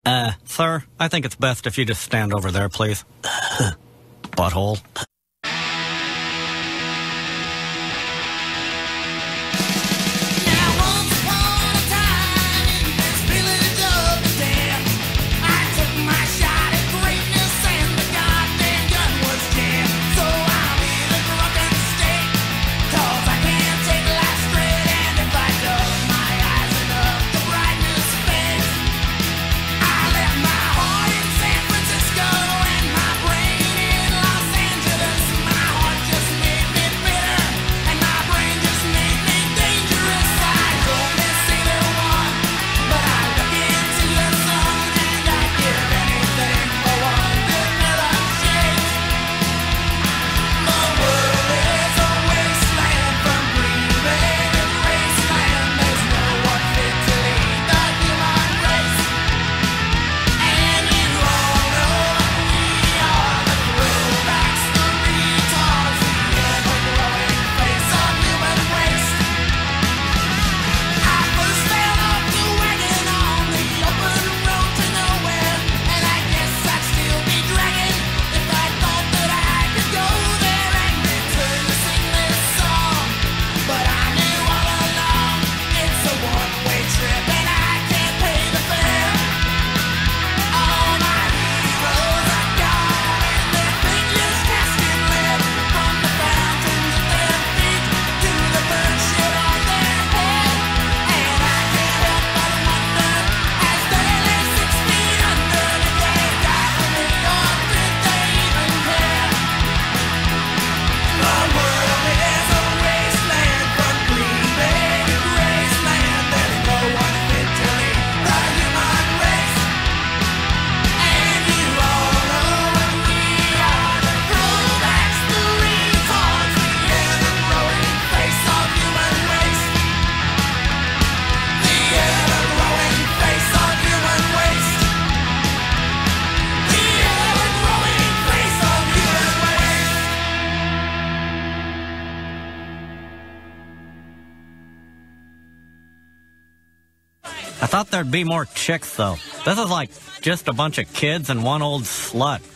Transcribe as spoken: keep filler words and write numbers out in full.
Uh, sir, I think it's best if you just stand over there, please. Butthole. I thought there'd be more chicks, though. This is like just a bunch of kids and one old slut.